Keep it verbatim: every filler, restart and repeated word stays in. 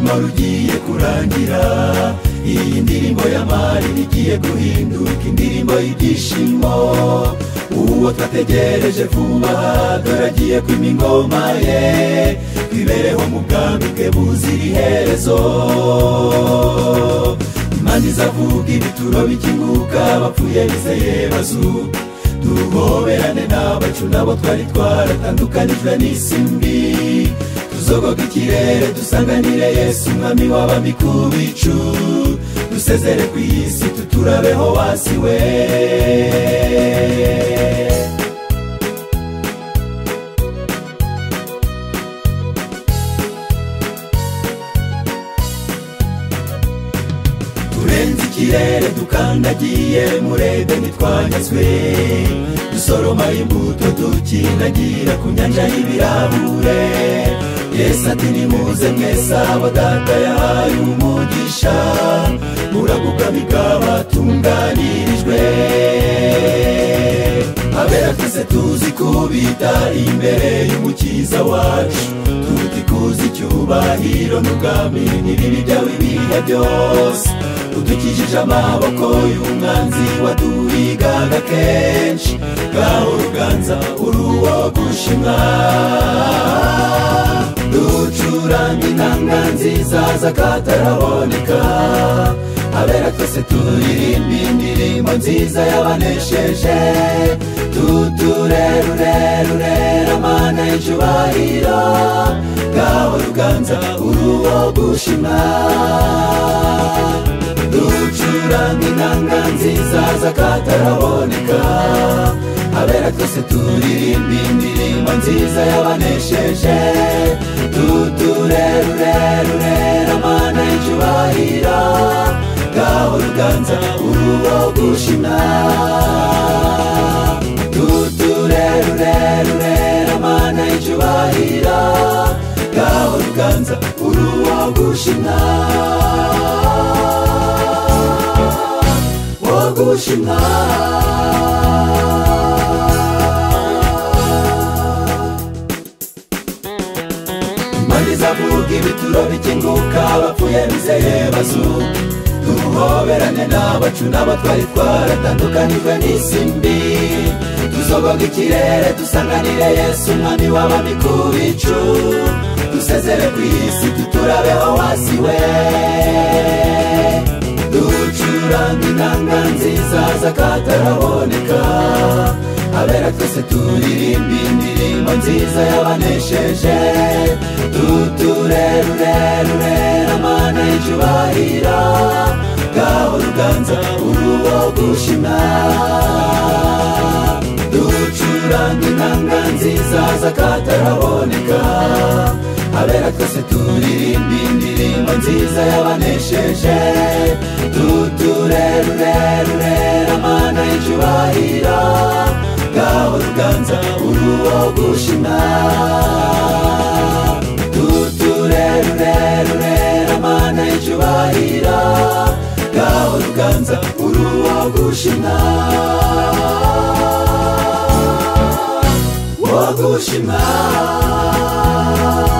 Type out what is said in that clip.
ururimo rugiye kurangira, iyi ndirimbo y'amari igiye guhinduka indirimbo y'ibyishimo. Uwo twategereje vuba dore agiye kwima ingoma ye, twibereho mu bwami bwe buzira iherezo. Imana izavuga ibituro bikinguka, abapfuye bizeye bazuka, duhoberane n'abacu nabo twari twaratandukanijwe n'isi mbi. Tuzogoga ikirere dusanganire Yesu umwami w'abami ku bicu, dusezere ku isi tuturabeho wasiwe. Turenze ikirere dukandagiye muri Edeni twanyazwe, dusoroma imbuto dukinagira ku nyanja y'ibirahure. Yesu ati nimuze mwese abo data yahaye umugisha, muragubwami bw'abatunganirijwe. Abera twese tuzi kubita imbere y'umukiza wacu, tuti kuzi icyubahiro n'ubwami n'ibibi byawe ibihe byose. Udukijije amaboko y'umwanzi waduhigaga kenshi, ngaho ruganza uri uwo gushimwa. Ducuranga inanga nziza z'akataraboneka, abera twese turirimba indirimbo nziza y'abanesheje. Tuturerurerurera Mana y'icyubahiro, ngaho ruganza uri uwo gushimwa. Ducuranga inanga nziza z'akataraboneka, abera twese turirimba indirimbo nziza y'abanesheje. Tuturerurerurera Mana y'icyubahiro, ngaho ruganza uri uwo gushimwa. Tuturerurerurera Mana y'icyubahiro, ngaho ruganza uri uwo gushimwa, wo gushimwa. Imana izavuga ibituro bikinguka, abapfuye bizeye bazuka, duhoberane n'abacu nabo twari twaratandukanijwe n'isi mbi. Tuzogoga ikirere dusanganire Yesu umwami w'abami ku bicu, dusezere ku isi tuturabeho wasiwe. Ducuranga inanga nziza z'akataraboneka, abera twese turirimba indirimbo nziza y'abanesheje. Tuturerurerurera Mana y'icyubahiro, ngaho ruganza uri uwo gushimwa. Ducuranga inanga nziza z'akataraboneka, abera twese turirimba indirimbo nziza y'abanesheje. Tuturerurerurera Mana y'icyubahiro, ngaho ruganza uri uwo gushimwa. Tuturerurerurera Mana y'icyubahiro, ngaho ruganza uri uwo gushimwa, wo gushimwa.